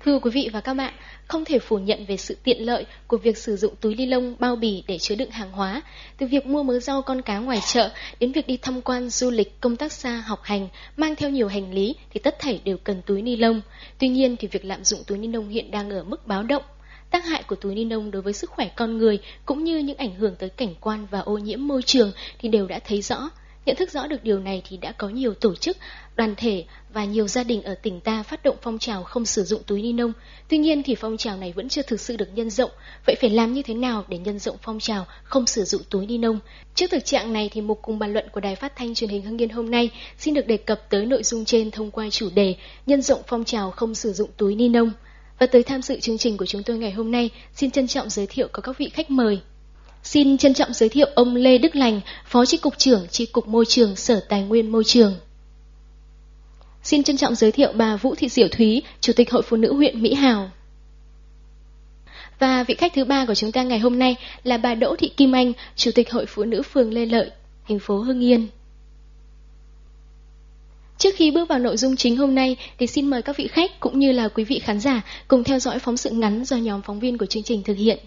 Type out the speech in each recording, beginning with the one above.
Thưa quý vị và các bạn, không thể phủ nhận về sự tiện lợi của việc sử dụng túi ni lông bao bì để chứa đựng hàng hóa. Từ việc mua mớ rau con cá ngoài chợ đến việc đi tham quan du lịch, công tác xa, học hành, mang theo nhiều hành lý thì tất thảy đều cần túi ni lông. Tuy nhiên thì việc lạm dụng túi ni lông hiện đang ở mức báo động. Tác hại của túi ni lông đối với sức khỏe con người cũng như những ảnh hưởng tới cảnh quan và ô nhiễm môi trường thì đều đã thấy rõ. Nhận thức rõ được điều này thì đã có nhiều tổ chức, đoàn thể và nhiều gia đình ở tỉnh ta phát động phong trào không sử dụng túi ni lông. Tuy nhiên thì phong trào này vẫn chưa thực sự được nhân rộng. Vậy phải làm như thế nào để nhân rộng phong trào không sử dụng túi ni lông? Trước thực trạng này thì mục cùng bàn luận của Đài Phát thanh Truyền hình Hưng Yên hôm nay xin được đề cập tới nội dung trên thông qua chủ đề nhân rộng phong trào không sử dụng túi ni lông. Và tới tham dự chương trình của chúng tôi ngày hôm nay, xin trân trọng giới thiệu có các vị khách mời. Xin trân trọng giới thiệu ông Lê Đức Lành, Phó Chi cục trưởng Chi cục Môi trường Sở Tài nguyên Môi trường. Xin trân trọng giới thiệu bà Vũ Thị Diệu Thúy, Chủ tịch Hội Phụ nữ huyện Mỹ Hào. Và vị khách thứ ba của chúng ta ngày hôm nay là bà Đỗ Thị Kim Anh, Chủ tịch Hội Phụ nữ phường Lê Lợi, thành phố Hưng Yên. Trước khi bước vào nội dung chính hôm nay thì xin mời các vị khách cũng như là quý vị khán giả cùng theo dõi phóng sự ngắn do nhóm phóng viên của chương trình thực hiện.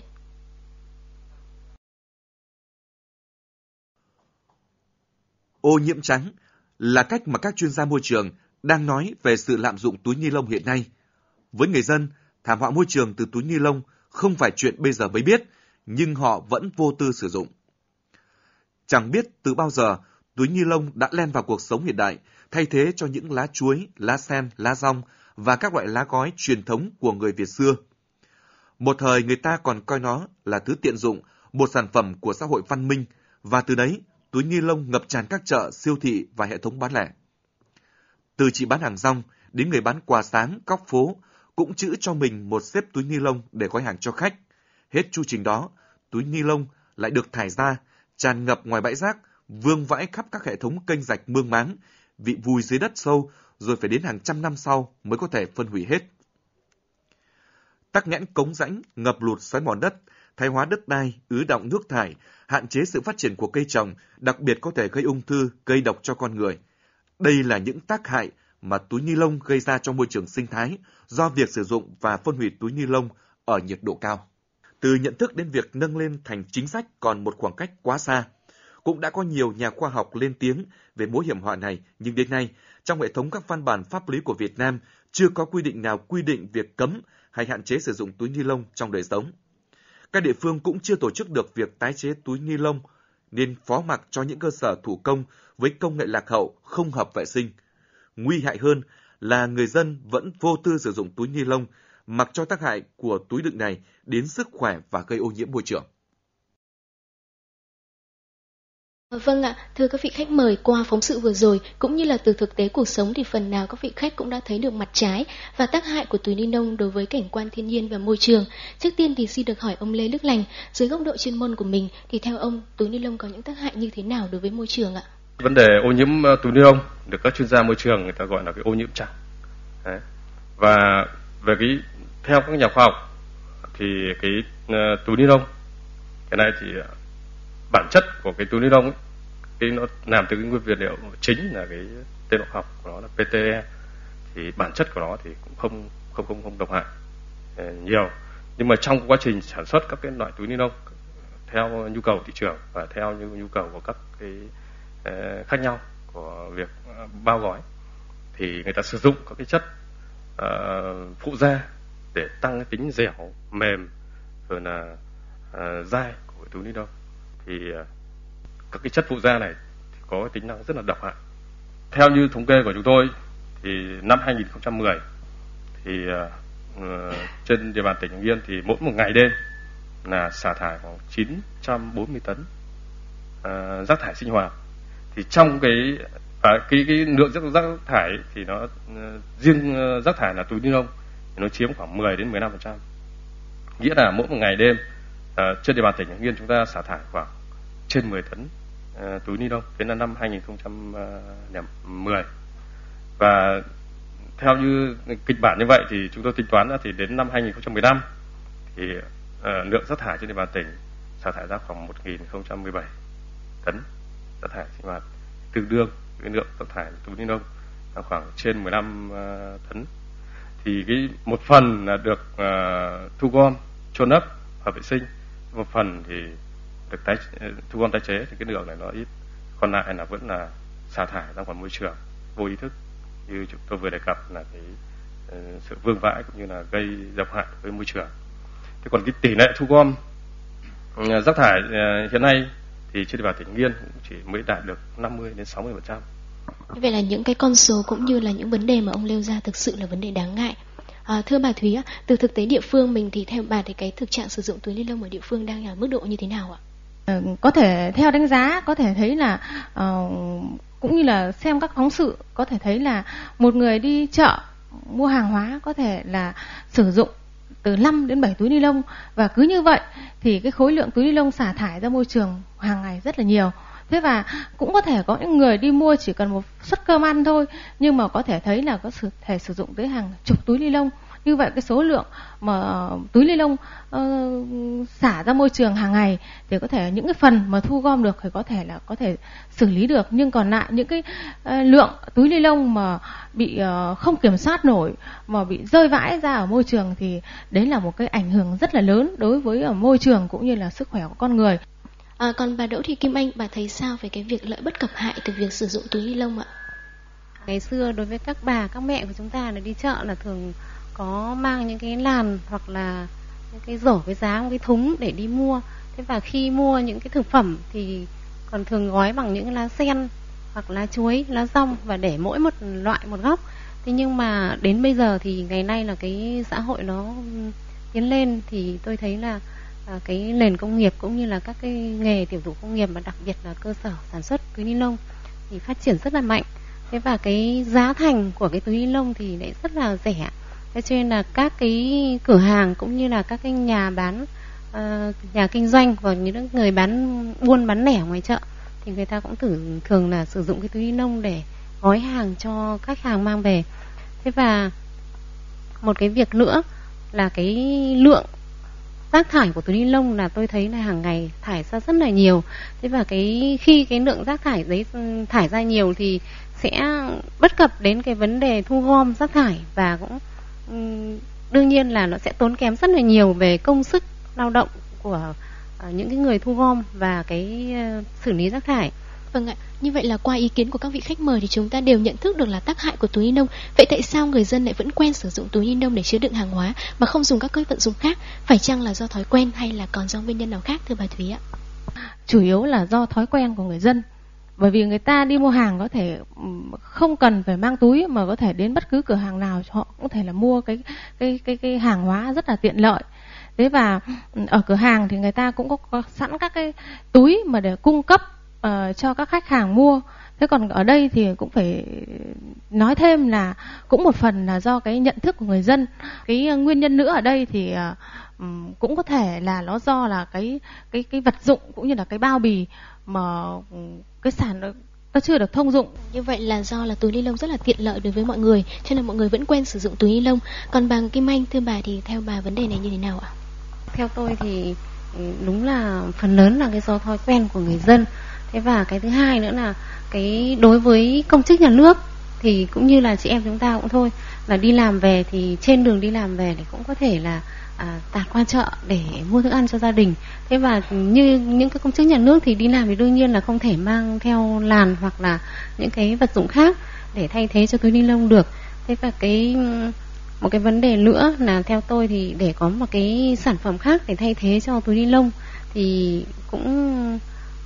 Ô nhiễm trắng là cách mà các chuyên gia môi trường đang nói về sự lạm dụng túi ni lông hiện nay. Với người dân, thảm họa môi trường từ túi ni lông không phải chuyện bây giờ mới biết, nhưng họ vẫn vô tư sử dụng. Chẳng biết từ bao giờ, túi ni lông đã len vào cuộc sống hiện đại, thay thế cho những lá chuối, lá sen, lá dong và các loại lá gói truyền thống của người Việt xưa. Một thời người ta còn coi nó là thứ tiện dụng, một sản phẩm của xã hội văn minh, và từ đấy, túi ni lông ngập tràn các chợ, siêu thị và hệ thống bán lẻ. Từ chị bán hàng rong đến người bán quà sáng, góc phố cũng trữ cho mình một xếp túi ni lông để gói hàng cho khách. Hết chu trình đó, túi ni lông lại được thải ra, tràn ngập ngoài bãi rác, vương vãi khắp các hệ thống kênh rạch mương máng, bị vùi dưới đất sâu rồi phải đến hàng trăm năm sau mới có thể phân hủy hết. Tắc nghẽn cống rãnh, ngập lụt xói mòn đất, thoái hóa đất đai, ứ đọng nước thải, hạn chế sự phát triển của cây trồng, đặc biệt có thể gây ung thư, gây độc cho con người. Đây là những tác hại mà túi ni lông gây ra cho môi trường sinh thái do việc sử dụng và phân hủy túi ni lông ở nhiệt độ cao. Từ nhận thức đến việc nâng lên thành chính sách còn một khoảng cách quá xa. Cũng đã có nhiều nhà khoa học lên tiếng về mối hiểm họa này, nhưng đến nay, trong hệ thống các văn bản pháp lý của Việt Nam chưa có quy định nào quy định việc cấm hay hạn chế sử dụng túi ni lông trong đời sống. Các địa phương cũng chưa tổ chức được việc tái chế túi ni lông, nên phó mặc cho những cơ sở thủ công với công nghệ lạc hậu, không hợp vệ sinh. Nguy hại hơn là người dân vẫn vô tư sử dụng túi ni lông, mặc cho tác hại của túi đựng này đến sức khỏe và gây ô nhiễm môi trường. Vâng ạ, thưa các vị khách mời, qua phóng sự vừa rồi cũng như là từ thực tế cuộc sống thì phần nào các vị khách cũng đã thấy được mặt trái và tác hại của túi ni lông đối với cảnh quan thiên nhiên và môi trường. Trước tiên thì xin được hỏi ông Lê Đức Lành, dưới góc độ chuyên môn của mình thì theo ông túi ni lông có những tác hại như thế nào đối với môi trường ạ? Vấn đề ô nhiễm túi ni lông được các chuyên gia môi trường người ta gọi là cái ô nhiễm trắng. Đấy. Và về theo các nhà khoa học thì túi ni lông cái này thì bản chất của cái túi ni lông nó làm từ cái nguyên vật liệu chính là cái tên khoa học của nó là PTE, thì bản chất của nó thì cũng không độc hại nhiều, nhưng mà trong quá trình sản xuất các cái loại túi ni lông theo nhu cầu thị trường và theo nhu cầu của các cái khác nhau của việc bao gói thì người ta sử dụng các cái chất phụ gia để tăng cái tính dẻo, mềm rồi là dai của cái túi ni lông. Thì các cái chất phụ gia này thì có cái tính năng rất là độc hại. Theo như thống kê của chúng tôi thì năm 2010 thì trên địa bàn tỉnh Hưng Yên thì mỗi một ngày đêm là xả thải khoảng 940 tấn rác thải sinh hoạt. Thì trong cái lượng rác thải thì nó riêng rác thải là túi ni lông thì nó chiếm khoảng 10 đến 15%. Nghĩa là mỗi một ngày đêm trên địa bàn tỉnh Hưng Yên chúng ta xả thải khoảng trên 10 tấn túi ni lông đến là năm 2010. Và theo như kịch bản như vậy thì chúng tôi tính toán ra thì đến năm 2015 thì lượng rác thải trên địa bàn tỉnh xả thải ra khoảng 1017 tấn rác thải sinh hoạt, tương đương với lượng rác thải túi ni lông là khoảng trên 15 tấn. thì cái một phần là được thu gom, chôn lấp, hợp vệ sinh, một phần thì được thu gom tái chế, thì cái lượng này nó ít, còn lại là vẫn là xả thải ra ngoài môi trường vô ý thức, như chúng tôi vừa đề cập là cái sự vương vãi cũng như là gây độc hại với môi trường. Thế còn cái tỷ lệ thu gom rác thải hiện nay thì trên địa bàn tỉnh Hưng Yên cũng chỉ mới đạt được 50 đến 60%. Vậy là những cái con số cũng như là những vấn đề mà ông nêu ra thực sự là vấn đề đáng ngại. Thưa bà Thúy, từ thực tế địa phương mình thì theo bà thì cái thực trạng sử dụng túi ni lông ở địa phương đang ở mức độ như thế nào ạ? Có thể theo đánh giá có thể thấy là cũng như là xem các phóng sự có thể thấy là một người đi chợ mua hàng hóa có thể là sử dụng từ 5 đến 7 túi ni lông, và cứ như vậy thì cái khối lượng túi ni lông xả thải ra môi trường hàng ngày rất là nhiều. Thế và cũng có thể có những người đi mua chỉ cần một suất cơm ăn thôi, nhưng mà có thể thấy là có thể sử dụng tới hàng chục túi ni lông. Như vậy cái số lượng mà túi ni lông xả ra môi trường hàng ngày thì có thể những cái phần mà thu gom được thì có thể xử lý được, nhưng còn lại những cái lượng túi ni lông mà bị không kiểm soát nổi mà bị rơi vãi ra ở môi trường thì đấy là một cái ảnh hưởng rất là lớn đối với môi trường cũng như là sức khỏe của con người. Còn bà Đỗ Thị Kim Anh, bà thấy sao về cái việc lợi bất cập hại từ việc sử dụng túi ni lông ạ? Ngày xưa đối với các bà, các mẹ của chúng ta là đi chợ là thường có mang những cái làn hoặc là những cái rổ với giá, một cái thúng để đi mua. Thế và khi mua những cái thực phẩm thì còn thường gói bằng những lá sen hoặc lá chuối, lá dong và để mỗi một loại một góc. Thế nhưng mà đến bây giờ thì ngày nay là cái xã hội nó tiến lên thì tôi thấy là cái nền công nghiệp cũng như là các cái nghề tiểu thủ công nghiệp, mà đặc biệt là cơ sở sản xuất túi ni lông thì phát triển rất là mạnh. Thế và cái giá thành của cái túi ni lông thì lại rất là rẻ. Thế cho nên là các cái cửa hàng cũng như là các cái nhà bán, nhà kinh doanh và những người buôn bán lẻ ngoài chợ thì người ta cũng thường là sử dụng cái túi ni lông để gói hàng cho khách hàng mang về. Thế và một cái việc nữa là cái lượng rác thải của túi ni lông là tôi thấy là hàng ngày thải ra rất là nhiều. Thế và khi cái lượng rác thải đấy thải ra nhiều thì sẽ bất cập đến cái vấn đề thu gom rác thải, và cũng đương nhiên là nó sẽ tốn kém rất là nhiều về công sức lao động của những cái người thu gom và cái xử lý rác thải. Vâng ạ, như vậy là qua ý kiến của các vị khách mời thì chúng ta đều nhận thức được là tác hại của túi ni lông. Vậy tại sao người dân lại vẫn quen sử dụng túi ni lông để chứa đựng hàng hóa mà không dùng các cái vận dụng khác? Phải chăng là do thói quen hay là còn do nguyên nhân nào khác, thưa bà Thúy ạ? Chủ yếu là do thói quen của người dân. Bởi vì người ta đi mua hàng có thể không cần phải mang túi, mà có thể đến bất cứ cửa hàng nào họ cũng có thể là mua cái hàng hóa rất là tiện lợi. Thế và ở cửa hàng thì người ta cũng có sẵn các cái túi mà để cung cấp cho các khách hàng mua. Thế còn ở đây thì cũng phải nói thêm là cũng một phần là do cái nhận thức của người dân. Cái nguyên nhân nữa ở đây thì cũng có thể là nó do là cái vật dụng cũng như là cái bao bì mà cái sản nó chưa được thông dụng. Như vậy là do là túi ni lông rất là tiện lợi đối với mọi người, cho nên mọi người vẫn quen sử dụng túi ni lông. Còn bà Kim Anh, thưa bà thì theo bà vấn đề này như thế nào ạ? Theo tôi thì đúng là phần lớn là cái do thói quen của người dân. Thế và cái thứ hai nữa là cái đối với công chức nhà nước thì cũng như là chị em chúng ta cũng thôi, là đi làm về thì trên đường đi làm về thì cũng có thể là tạt qua chợ để mua thức ăn cho gia đình. Thế và như những cái công chức nhà nước thì đi làm thì đương nhiên là không thể mang theo làn hoặc là những cái vật dụng khác để thay thế cho túi ni lông được. Thế và một cái vấn đề nữa là theo tôi thì để có một cái sản phẩm khác để thay thế cho túi ni lông thì cũng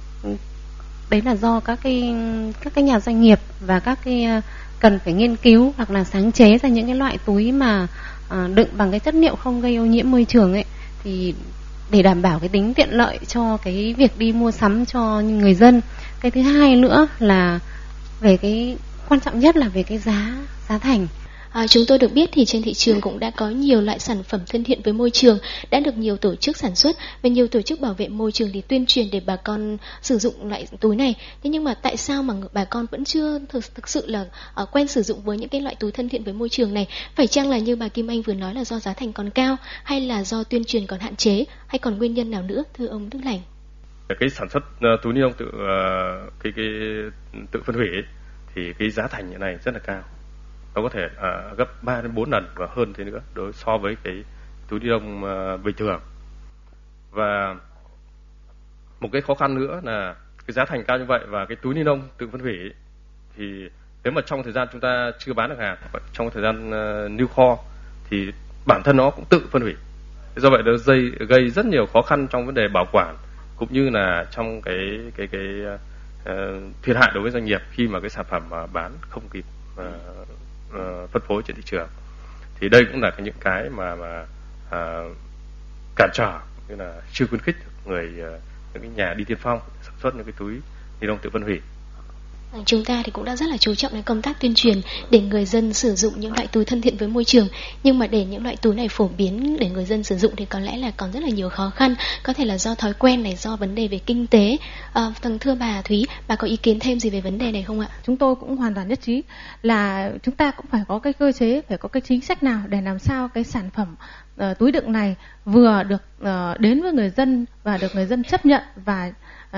đấy là do các cái nhà doanh nghiệp và các cái cần phải nghiên cứu hoặc là sáng chế ra những cái loại túi mà đựng bằng cái chất liệu không gây ô nhiễm môi trường ấy, thì để đảm bảo cái tính tiện lợi cho cái việc đi mua sắm cho người dân. Cái thứ hai nữa là về cái quan trọng nhất là về cái giá thành. Chúng tôi được biết thì trên thị trường cũng đã có nhiều loại sản phẩm thân thiện với môi trường đã được nhiều tổ chức sản xuất và nhiều tổ chức bảo vệ môi trường thì tuyên truyền để bà con sử dụng loại túi này. Thế nhưng mà tại sao mà bà con vẫn chưa thực sự là quen sử dụng với những cái loại túi thân thiện với môi trường này? Phải chăng là như bà Kim Anh vừa nói là do giá thành còn cao, hay là do tuyên truyền còn hạn chế, hay còn nguyên nhân nào nữa, thưa ông Đức Lành? Cái sản xuất túi ni lông tự phân hủy thì cái giá thành như này rất là cao. nó có thể gấp 3 đến 4 lần và hơn thế nữa so với cái túi ni lông bình thường. Và một cái khó khăn nữa là cái giá thành cao như vậy và cái túi ni lông tự phân hủy thì nếu mà trong thời gian chúng ta chưa bán được hàng, trong thời gian lưu kho thì bản thân nó cũng tự phân hủy. Do vậy nó gây rất nhiều khó khăn trong vấn đề bảo quản cũng như là trong cái thiệt hại đối với doanh nghiệp khi mà cái sản phẩm bán không kịp phân phối trên thị trường. Thì đây cũng là những cái mà cản trở, như là chưa khuyến khích những cái nhà đi tiên phong sản xuất những cái túi ni lông tự phân hủy. Chúng ta thì cũng đã rất là chú trọng đến công tác tuyên truyền để người dân sử dụng những loại túi thân thiện với môi trường, nhưng mà để những loại túi này phổ biến để người dân sử dụng thì có lẽ là còn rất là nhiều khó khăn, có thể là do thói quen này, do vấn đề về kinh tế. Thưa bà Thúy, bà có ý kiến thêm gì về vấn đề này không ạ? Chúng tôi cũng hoàn toàn nhất trí là chúng ta cũng phải có cái cơ chế, phải có cái chính sách nào để làm sao cái sản phẩm túi đựng này vừa được đến với người dân và được người dân chấp nhận và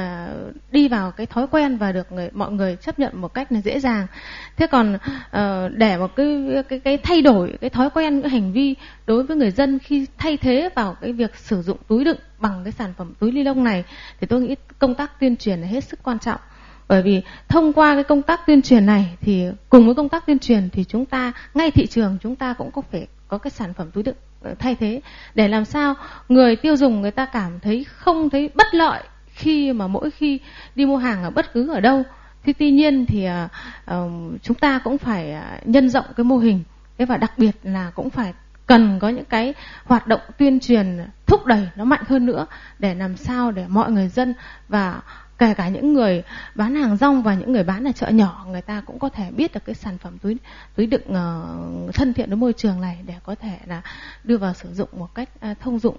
đi vào cái thói quen và được mọi người chấp nhận một cách là dễ dàng. Thế còn để một cái thay đổi cái thói quen, cái hành vi đối với người dân khi thay thế vào cái việc sử dụng túi đựng bằng cái sản phẩm túi ni lông này thì tôi nghĩ công tác tuyên truyền là hết sức quan trọng. Bởi vì thông qua cái công tác tuyên truyền này thì cùng với công tác tuyên truyền thì chúng ta ngay thị trường chúng ta cũng có phải có cái sản phẩm túi đựng thay thế để làm sao người tiêu dùng người ta cảm thấy không thấy bất lợi khi mà mỗi khi đi mua hàng ở bất cứ ở đâu. Thế tuy nhiên thì chúng ta cũng phải nhân rộng cái mô hình, và đặc biệt là cũng phải cần có những cái hoạt động tuyên truyền thúc đẩy nó mạnh hơn nữa để làm sao để mọi người dân và kể cả những người bán hàng rong và những người bán ở chợ nhỏ người ta cũng có thể biết được cái sản phẩm túi đựng thân thiện với môi trường này để có thể là đưa vào sử dụng một cách thông dụng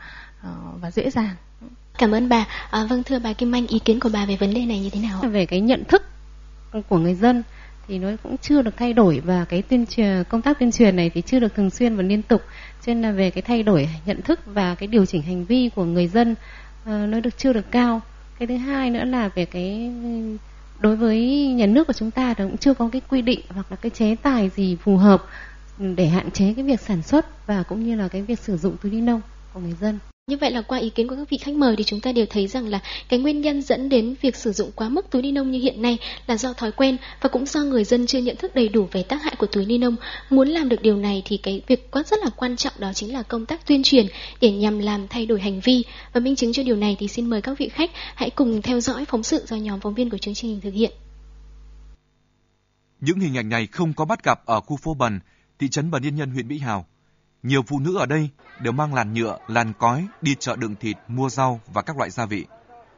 và dễ dàng. Cảm ơn bà. Vâng, thưa bà Kim Anh, ý kiến của bà về vấn đề này như thế nào? Về cái nhận thức của người dân thì nó cũng chưa được thay đổi và cái công tác tuyên truyền này thì chưa được thường xuyên và liên tục, cho nên là về cái thay đổi nhận thức và cái điều chỉnh hành vi của người dân nó chưa được cao. Cái thứ hai nữa là về cái đối với nhà nước của chúng ta thì cũng chưa có cái quy định hoặc là cái chế tài gì phù hợp để hạn chế cái việc sản xuất và cũng như là cái việc sử dụng túi ni lông của người dân. Như vậy là qua ý kiến của các vị khách mời thì chúng ta đều thấy rằng là cái nguyên nhân dẫn đến việc sử dụng quá mức túi ni lông như hiện nay là do thói quen và cũng do người dân chưa nhận thức đầy đủ về tác hại của túi ni lông. Muốn làm được điều này thì cái việc rất là quan trọng đó chính là công tác tuyên truyền để nhằm làm thay đổi hành vi. Và minh chứng cho điều này thì xin mời các vị khách hãy cùng theo dõi phóng sự do nhóm phóng viên của chương trình thực hiện. Những hình ảnh này không có bắt gặp ở khu phố Bần, thị trấn Bần Yên Nhân, huyện Mỹ Hào. Nhiều phụ nữ ở đây đều mang làn nhựa, làn cói đi chợ đựng thịt, mua rau và các loại gia vị.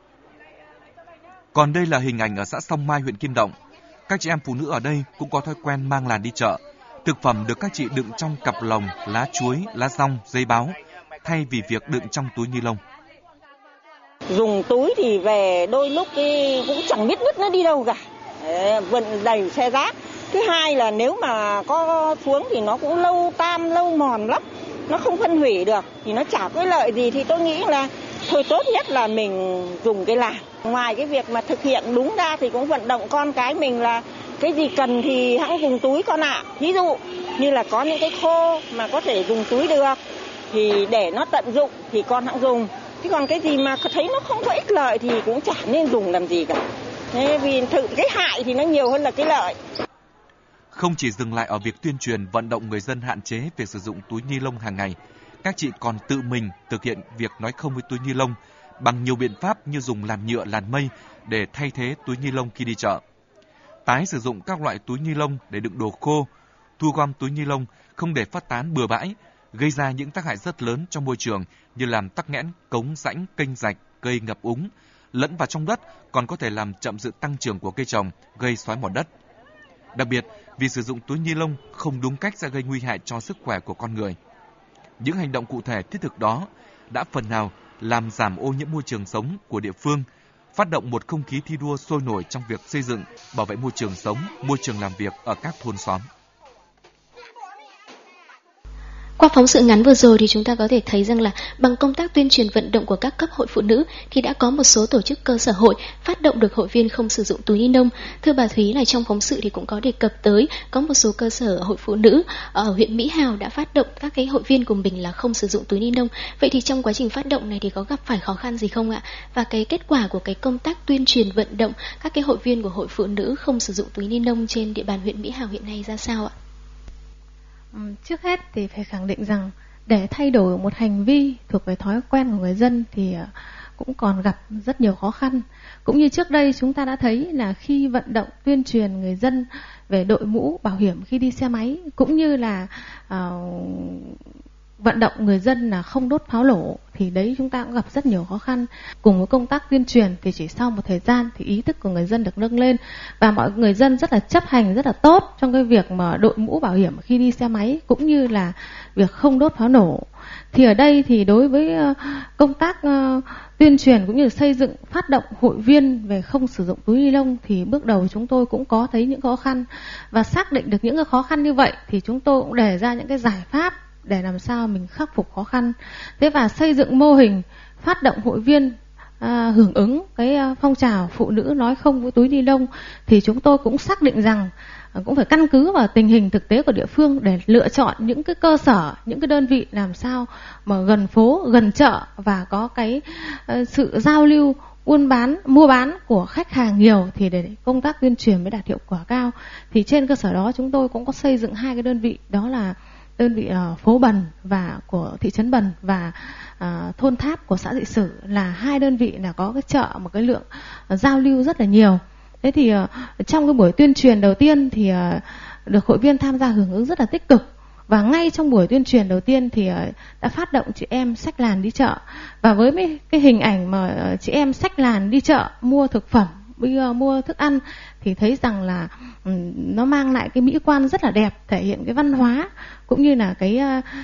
Còn đây là hình ảnh ở xã Song Mai, huyện Kim Động. Các chị em phụ nữ ở đây cũng có thói quen mang làn đi chợ. Thực phẩm được các chị đựng trong cặp lồng, lá chuối, lá dong, giấy báo, thay vì việc đựng trong túi ni lông. Dùng túi thì về đôi lúc cũng chẳng biết vứt nó đi đâu cả, vận đầy xe rác. Thứ hai là nếu mà có xuống thì nó cũng lâu tan, lâu mòn lắm, nó không phân hủy được thì nó chả có lợi gì. Thì tôi nghĩ là thôi tốt nhất là mình dùng cái làn. Ngoài cái việc mà thực hiện đúng ra thì cũng vận động con cái mình là cái gì cần thì hãy dùng túi con ạ. Ví dụ như là có những cái khô mà có thể dùng túi được thì để nó tận dụng thì con hãy dùng. Chứ còn cái gì mà thấy nó không có ích lợi thì cũng chả nên dùng làm gì cả. Thế vì cái hại thì nó nhiều hơn là cái lợi. Không chỉ dừng lại ở việc tuyên truyền vận động người dân hạn chế việc sử dụng túi ni lông hàng ngày, các chị còn tự mình thực hiện việc nói không với túi ni lông bằng nhiều biện pháp như dùng làn nhựa, làn mây để thay thế túi ni lông khi đi chợ. Tái sử dụng các loại túi ni lông để đựng đồ khô, thu gom túi ni lông không để phát tán bừa bãi, gây ra những tác hại rất lớn trong môi trường như làm tắc nghẽn cống rãnh, kênh rạch, gây ngập úng, lẫn vào trong đất còn có thể làm chậm sự tăng trưởng của cây trồng, gây xói mòn đất. Đặc biệt, vì sử dụng túi ni lông không đúng cách sẽ gây nguy hại cho sức khỏe của con người. Những hành động cụ thể thiết thực đó đã phần nào làm giảm ô nhiễm môi trường sống của địa phương, phát động một không khí thi đua sôi nổi trong việc xây dựng, bảo vệ môi trường sống, môi trường làm việc ở các thôn xóm. Qua phóng sự ngắn vừa rồi thì chúng ta có thể thấy rằng là bằng công tác tuyên truyền vận động của các cấp hội phụ nữ thì đã có một số tổ chức cơ sở hội phát động được hội viên không sử dụng túi ni lông. Thưa bà Thúy, là trong phóng sự thì cũng có đề cập tới có một số cơ sở hội phụ nữ ở huyện Mỹ Hào đã phát động các cái hội viên của mình là không sử dụng túi ni lông. Vậy thì trong quá trình phát động này thì có gặp phải khó khăn gì không ạ? Và cái kết quả của cái công tác tuyên truyền vận động các cái hội viên của hội phụ nữ không sử dụng túi ni lông trên địa bàn huyện Mỹ Hào hiện nay ra sao ạ? Trước hết thì phải khẳng định rằng để thay đổi một hành vi thuộc về thói quen của người dân thì cũng còn gặp rất nhiều khó khăn. Cũng như trước đây chúng ta đã thấy là khi vận động tuyên truyền người dân về đội mũ bảo hiểm khi đi xe máy, cũng như là vận động người dân là không đốt pháo nổ, thì đấy chúng ta cũng gặp rất nhiều khó khăn. Cùng với công tác tuyên truyền thì chỉ sau một thời gian thì ý thức của người dân được nâng lên và mọi người dân rất là chấp hành rất là tốt trong cái việc mà đội mũ bảo hiểm khi đi xe máy, cũng như là việc không đốt pháo nổ. Thì ở đây thì đối với công tác tuyên truyền cũng như xây dựng phát động hội viên về không sử dụng túi ni lông thì bước đầu chúng tôi cũng có thấy những khó khăn, và xác định được những cái khó khăn như vậy thì chúng tôi cũng đề ra những cái giải pháp để làm sao mình khắc phục khó khăn. Thế và xây dựng mô hình phát động hội viên hưởng ứng cái phong trào phụ nữ nói không với túi ni lông thì chúng tôi cũng xác định rằng cũng phải căn cứ vào tình hình thực tế của địa phương để lựa chọn những cái cơ sở, những cái đơn vị làm sao mà gần phố, gần chợ và có cái sự giao lưu mua bán của khách hàng nhiều thì để công tác tuyên truyền mới đạt hiệu quả cao. Thì trên cơ sở đó chúng tôi cũng có xây dựng 2 cái đơn vị, đó là đơn vị phố Bần và của thị trấn Bần và thôn Tháp của xã Dị Sử, là 2 đơn vị là có cái chợ một cái lượng giao lưu rất là nhiều. Thế thì trong cái buổi tuyên truyền đầu tiên thì được hội viên tham gia hưởng ứng rất là tích cực, và ngay trong buổi tuyên truyền đầu tiên thì đã phát động chị em xách làn đi chợ. Và với cái hình ảnh mà chị em xách làn đi chợ mua thực phẩm, mua thức ăn thì thấy rằng là nó mang lại cái mỹ quan rất là đẹp, thể hiện cái văn hóa cũng như là cái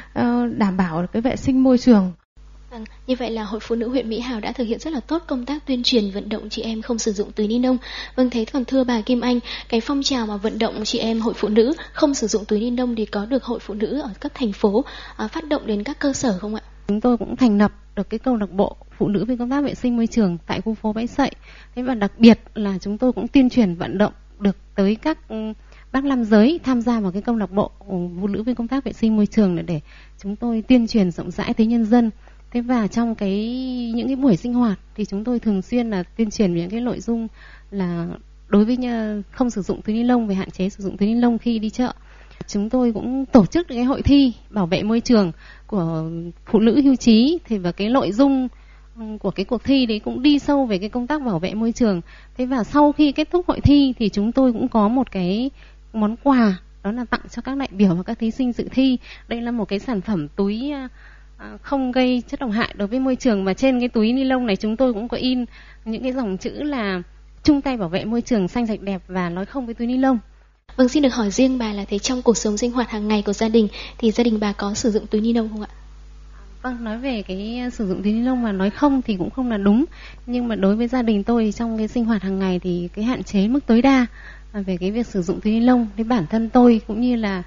đảm bảo cái vệ sinh môi trường. Như vậy là Hội Phụ nữ huyện Mỹ Hào đã thực hiện rất là tốt công tác tuyên truyền vận động chị em không sử dụng túi ni lông. Vâng, thế còn thưa bà Kim Anh, cái phong trào mà vận động chị em hội phụ nữ không sử dụng túi ni lông thì có được hội phụ nữ ở cấp thành phố phát động đến các cơ sở không ạ? Chúng tôi cũng thành lập được cái câu lạc bộ phụ nữ về công tác vệ sinh môi trường tại khu phố Bãi Sậy. Thế và đặc biệt là chúng tôi cũng tuyên truyền vận động được tới các bác nam giới tham gia vào cái câu lạc bộ phụ nữ về công tác vệ sinh môi trường để chúng tôi tuyên truyền rộng rãi tới nhân dân. Thế và trong những cái buổi sinh hoạt thì chúng tôi thường xuyên là tuyên truyền về những cái nội dung là đối với không sử dụng túi ni lông, về hạn chế sử dụng túi ni lông khi đi chợ. Chúng tôi cũng tổ chức cái hội thi bảo vệ môi trường của phụ nữ hưu trí, thì và cái nội dung của cái cuộc thi đấy cũng đi sâu về cái công tác bảo vệ môi trường. Thế và sau khi kết thúc hội thi thì chúng tôi cũng có một cái món quà, đó là tặng cho các đại biểu và các thí sinh dự thi. Đây là một cái sản phẩm túi không gây chất độc hại đối với môi trường, và trên cái túi ni lông này chúng tôi cũng có in những cái dòng chữ là chung tay bảo vệ môi trường xanh sạch đẹp và nói không với túi ni lông. Vâng, xin được hỏi riêng bà là thế trong cuộc sống sinh hoạt hàng ngày của gia đình thì gia đình bà có sử dụng túi ni lông không ạ? Vâng, nói về cái sử dụng túi ni lông mà nói không thì cũng không là đúng, nhưng mà đối với gia đình tôi trong cái sinh hoạt hàng ngày thì cái hạn chế mức tối đa về cái việc sử dụng túi ni lông. Với bản thân tôi cũng như là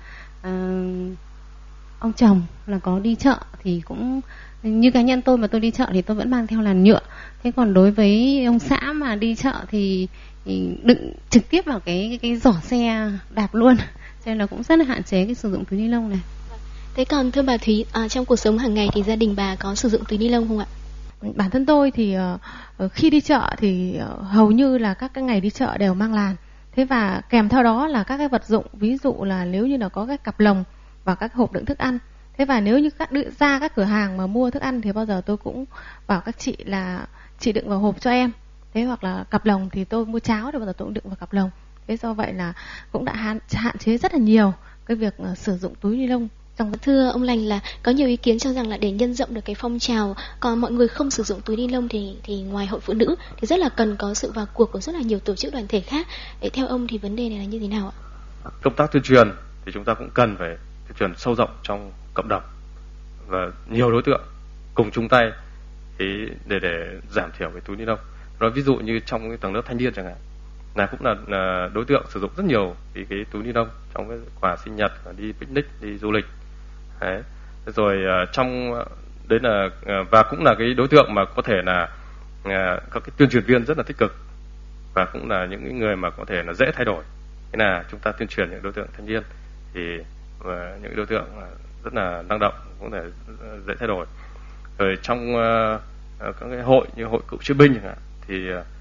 ông chồng là có đi chợ thì cũng như cá nhân tôi mà tôi đi chợ thì tôi vẫn mang theo làn nhựa. Thế còn đối với ông xã mà đi chợ thì đựng trực tiếp vào cái giỏ xe đạp luôn, cho nên là cũng rất là hạn chế cái sử dụng túi ni lông này. Thế còn thưa bà Thúy, trong cuộc sống hàng ngày thì gia đình bà có sử dụng túi ni lông không ạ? Bản thân tôi thì khi đi chợ thì hầu như là các cái ngày đi chợ đều mang làn. Thế và kèm theo đó là các cái vật dụng, ví dụ là nếu như là có cái cặp lồng và các hộp đựng thức ăn. Thế và nếu như ra các cửa hàng mà mua thức ăn thì bao giờ tôi cũng bảo các chị là chị đựng vào hộp cho em. Thế hoặc là cặp lồng thì tôi mua cháo thì bao giờ tôi cũng đựng vào cặp lồng. Thế do vậy là cũng đã hạn chế rất là nhiều cái việc sử dụng túi ni lông. Thưa ông Lành, là có nhiều ý kiến cho rằng là để nhân rộng được cái phong trào còn mọi người không sử dụng túi ni lông thì ngoài hội phụ nữ thì rất là cần có sự vào cuộc của rất là nhiều tổ chức đoàn thể khác. Để theo ông thì vấn đề này là như thế nào ạ? Công tác tuyên truyền thì chúng ta cũng cần phải tuyên truyền sâu rộng trong cộng đồng và nhiều đối tượng cùng chung tay để giảm thiểu cái túi ni lông. Nói ví dụ như trong cái tầng lớp thanh niên chẳng hạn, là cũng là đối tượng sử dụng rất nhiều cái túi ni lông trong cái quà sinh nhật, đi picnic, đi du lịch. Đấy. Rồi trong đấy là và cũng là cái đối tượng mà có thể là các cái tuyên truyền viên rất là tích cực, và cũng là những người mà có thể là dễ thay đổi. Thế là chúng ta tuyên truyền những đối tượng thanh niên thì những đối tượng rất là năng động, cũng thể dễ thay đổi. Rồi trong các cái hội như hội cựu chiến binh chẳng hạn, thì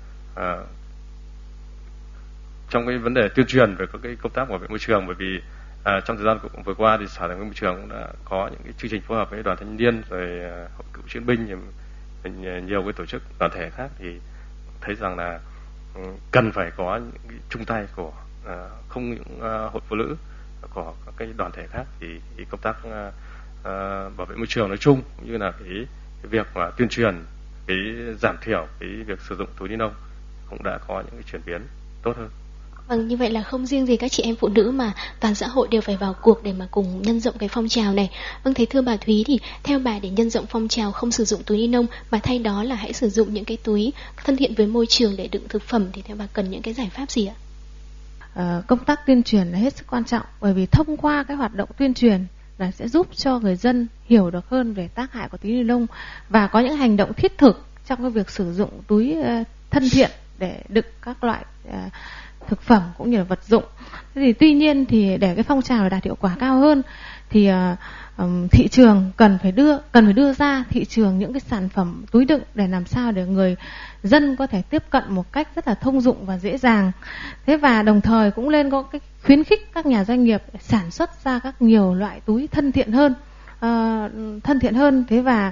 trong cái vấn đề tuyên truyền về các cái công tác bảo vệ môi trường, bởi vì trong thời gian vừa qua thì Sở Tài nguyên Môi trường cũng đã có những cái chương trình phối hợp với đoàn thanh niên, rồi hội cựu chiến binh, nhiều cái tổ chức đoàn thể khác, thì thấy rằng là cần phải có những cái chung tay của không những hội phụ nữ, của các cái đoàn thể khác, thì công tác bảo vệ môi trường nói chung, cũng như là cái việc mà tuyên truyền cái giảm thiểu cái việc sử dụng túi ni lông cũng đã có những cái chuyển biến tốt hơn. Vâng, như vậy là không riêng gì các chị em phụ nữ mà toàn xã hội đều phải vào cuộc để mà cùng nhân rộng cái phong trào này. Vâng, thế thưa bà Thúy, thì theo bà, để nhân rộng phong trào không sử dụng túi ni lông mà thay đó là hãy sử dụng những cái túi thân thiện với môi trường để đựng thực phẩm, thì theo bà cần những cái giải pháp gì ạ? Công tác tuyên truyền là hết sức quan trọng, bởi vì thông qua cái hoạt động tuyên truyền là sẽ giúp cho người dân hiểu được hơn về tác hại của túi ni lông và có những hành động thiết thực trong cái việc sử dụng túi thân thiện để đựng các loại thực phẩm cũng như là vật dụng. Thế thì tuy nhiên thì để cái phong trào đạt hiệu quả cao hơn thì thị trường cần phải đưa ra thị trường những cái sản phẩm túi đựng để làm sao để người dân có thể tiếp cận một cách rất là thông dụng và dễ dàng. Thế và đồng thời cũng lên có cái khuyến khích các nhà doanh nghiệp sản xuất ra các nhiều loại túi thân thiện hơn. Thế và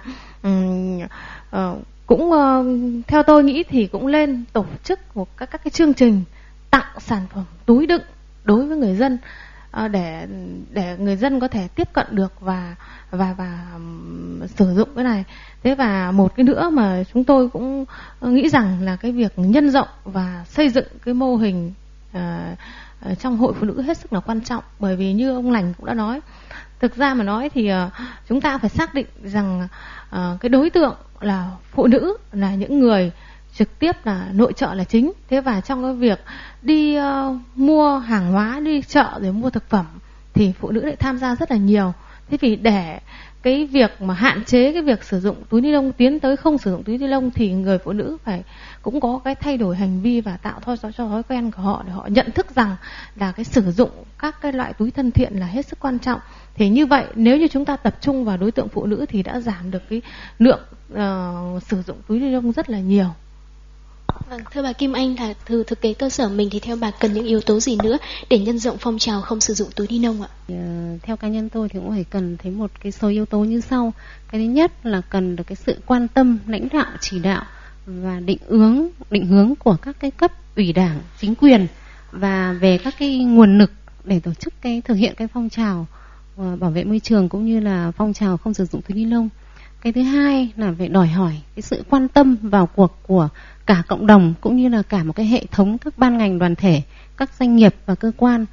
cũng theo tôi nghĩ thì cũng lên tổ chức các cái chương trình tặng sản phẩm túi đựng đối với người dân, để người dân có thể tiếp cận được và sử dụng cái này. Thế và một cái nữa mà chúng tôi cũng nghĩ rằng là cái việc nhân rộng và xây dựng cái mô hình trong hội phụ nữ hết sức là quan trọng, bởi vì như ông Lành cũng đã nói, thực ra mà nói thì chúng ta phải xác định rằng cái đối tượng là phụ nữ, là những người trực tiếp là nội trợ là chính. Thế và trong cái việc đi mua hàng hóa, đi chợ rồi mua thực phẩm thì phụ nữ lại tham gia rất là nhiều. Thế thì để cái việc mà hạn chế cái việc sử dụng túi ni lông tiến tới không sử dụng túi ni lông thì người phụ nữ phải cũng có cái thay đổi hành vi và tạo cho thói quen của họ để họ nhận thức rằng là cái sử dụng các cái loại túi thân thiện là hết sức quan trọng. Thì như vậy nếu như chúng ta tập trung vào đối tượng phụ nữ thì đã giảm được cái lượng sử dụng túi ni lông rất là nhiều. Vâng, thưa bà Kim Anh, là từ thực tế cơ sở mình thì theo bà cần những yếu tố gì nữa để nhân rộng phong trào không sử dụng túi ni lông ạ? Theo cá nhân tôi thì cũng phải cần thấy một cái số yếu tố như sau. Cái thứ nhất là cần được cái sự quan tâm, lãnh đạo, chỉ đạo và định hướng của các cái cấp ủy đảng, chính quyền và về các cái nguồn lực để tổ chức thực hiện cái phong trào bảo vệ môi trường cũng như là phong trào không sử dụng túi ni lông. Cái thứ hai là phải đòi hỏi cái sự quan tâm vào cuộc của cả cộng đồng cũng như là cả một cái hệ thống các ban ngành đoàn thể, các doanh nghiệp và cơ quan,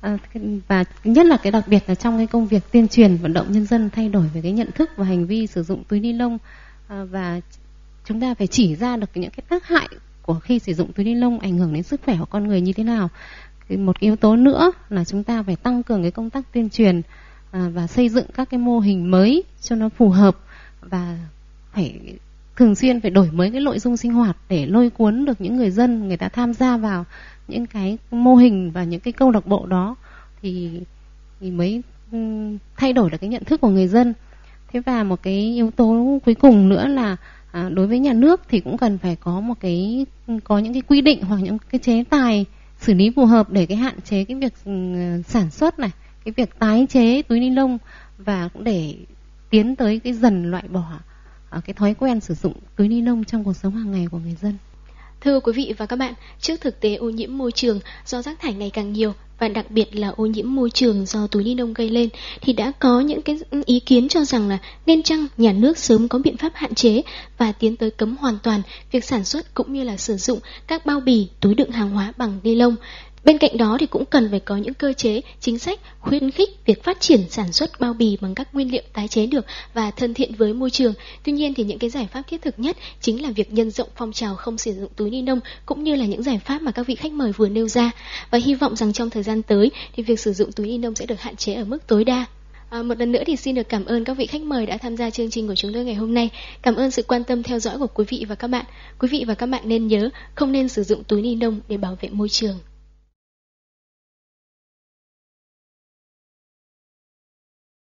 và nhất là cái đặc biệt là trong cái công việc tuyên truyền vận động nhân dân thay đổi về cái nhận thức và hành vi sử dụng túi ni lông, và chúng ta phải chỉ ra được những cái tác hại của khi sử dụng túi ni lông ảnh hưởng đến sức khỏe của con người như thế nào. Một cái yếu tố nữa là chúng ta phải tăng cường cái công tác tuyên truyền và xây dựng các cái mô hình mới cho nó phù hợp, và phải thường xuyên phải đổi mới cái nội dung sinh hoạt để lôi cuốn được những người dân, người ta tham gia vào những cái mô hình và những cái câu lạc bộ đó thì mới thay đổi được cái nhận thức của người dân. Thế và một cái yếu tố cuối cùng nữa là đối với nhà nước thì cũng cần phải có những cái quy định hoặc những cái chế tài xử lý phù hợp để cái hạn chế cái việc sản xuất này, cái việc tái chế túi ni lông, và cũng để tiến tới cái dần loại bỏ cái thói quen sử dụng túi ni lông trong cuộc sống hàng ngày của người dân. Thưa quý vị và các bạn, trước thực tế ô nhiễm môi trường do rác thải ngày càng nhiều và đặc biệt là ô nhiễm môi trường do túi ni lông gây lên, thì đã có những cái ý kiến cho rằng là nên chăng nhà nước sớm có biện pháp hạn chế và tiến tới cấm hoàn toàn việc sản xuất cũng như là sử dụng các bao bì, túi đựng hàng hóa bằng ni lông. Bên cạnh đó thì cũng cần phải có những cơ chế, chính sách khuyến khích việc phát triển sản xuất bao bì bằng các nguyên liệu tái chế được và thân thiện với môi trường. Tuy nhiên thì những cái giải pháp thiết thực nhất chính là việc nhân rộng phong trào không sử dụng túi ni lông cũng như là những giải pháp mà các vị khách mời vừa nêu ra. Và hy vọng rằng trong thời gian tới thì việc sử dụng túi ni lông sẽ được hạn chế ở mức tối đa. Một lần nữa thì xin được cảm ơn các vị khách mời đã tham gia chương trình của chúng tôi ngày hôm nay. Cảm ơn sự quan tâm theo dõi của quý vị và các bạn. Quý vị và các bạn nên nhớ không nên sử dụng túi ni lông để bảo vệ môi trường.